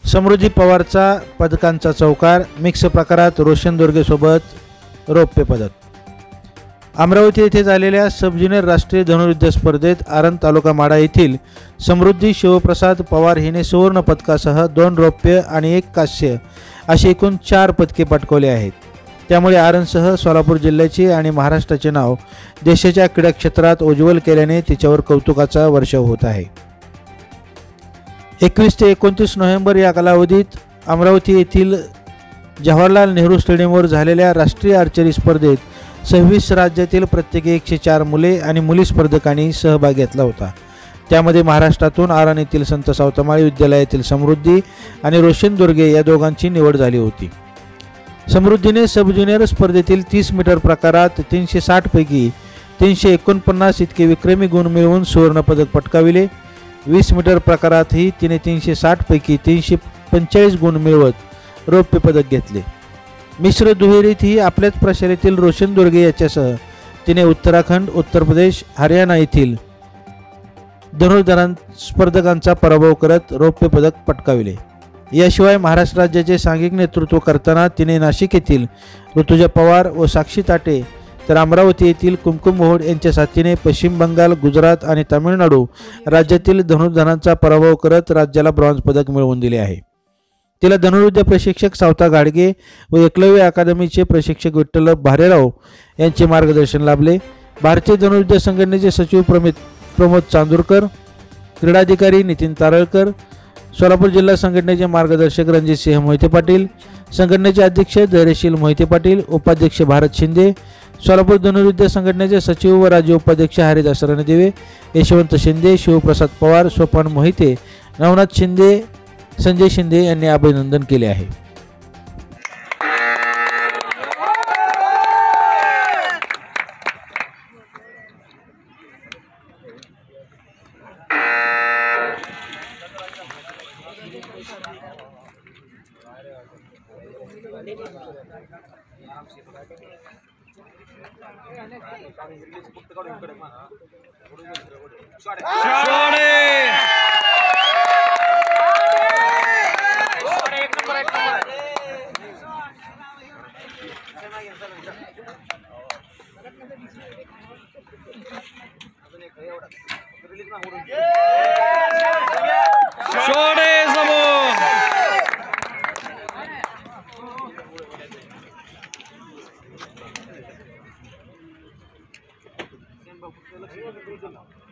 समृद्धी पवारचा पदकांचा चौकार, मिक्स प्रकारात रोशन दोर्गेसोबत रौप्य पदक। अमरावती येथे झालेल्या सब ज्युनियर राष्ट्रीय धनुर्विद्या स्पर्धेत आरण तालुका माडा येथील समृद्धी शिवप्रसाद पवार हिने सुवर्ण पदकासह 2 रौप्य आणि 1 कांस्य अशी एकूण 4 पदके पटकावली आहेत। त्यामुळे आरणसह सोलापूर जिल्ह्याचे आणि महाराष्ट्राचे नाव देशाच्या क्रीडा क्षेत्रात उज्ज्वल केल्याने तिच्यावर कौतुकाचा वर्षाव होत आहे। 21 ते 29 नोव्हेंबर या कालावधीत अमरावती येथील जवाहरलाल नेहरू स्टेडियमवर झालेल्या राष्ट्रीय आर्चरी स्पर्धेत 26 राज्यातील प्रत्येकी 104 मुले आणि मुली स्पर्धकांनी सहभाग घेतला होता। त्यामध्ये महाराष्ट्रातून आरण येथील संत सावतमाळी विद्यालयातील समृद्धी आणि रोशन दोर्गे या दोघांची निवड झाली होती। समृद्धीने सब ज्युनियर स्पर्धेतील 30 मीटर प्रकारात 360 पैकी 349 इतके विक्रमी गुण मिळवून सुवर्ण पदक पटकाविले। 20 मीटर प्रकारातही तिने 360 पैकी 345 गुण मिळवत रौप्य पदक घेतले। मिश्र दुहेरीतही आपल्याच प्रशालेतील रोशन दोर्गे याच्यासह तिने उत्तराखंड, उत्तर प्रदेश, हरियाणा येथील धनुर्धर स्पर्धकांचा पराभव करत रौप्य पदक पटकाविले। याशिवाय महाराष्ट्र राज्याचे सांघिक नेतृत्व करताना तिने नाशिक येथील ऋतुजा पवार व साक्षी ताटे तर अमरावती येथील कुमकुम मोहोड यांच्या साथीने पश्चिम बंगाल, गुजरात आणि तामिळनाडू राज्यातील धनुर्धरांचा पराभव करत राज्याला ब्रॉन्झ पदक मिळवून दिले आहे। तिला धनुर्विद्या प्रशिक्षक सावता गाडगे व एकलव्य अकादमीचे प्रशिक्षक विठ्ठल भारेराव यांचे मार्गदर्शन लाभले। भारतीय धनुर्विद्या संघटनेचे सचिव प्रमोद चांदूरकर, क्रीडाधिकारी नितीन तारळकर, सोलापूर जिल्हा संघटनेचे मार्गदर्शक रणजित सिंह मोहिते पाटील, संघटनेचे अध्यक्ष धैर्यशील मोहिते पाटील, उपाध्यक्ष भारत शिंदे, सोलापूर धनुर्विद्या संघटनेचे सचिव व राज्य उपाध्यक्ष हरिदास रणदिवे, यशवंत शिंदे, शिवप्रसाद पवार, सोपान मोहिते, नवनाथ शिंदे, संजय शिंदे यांनी अभिनंदन केले आहे। Lexi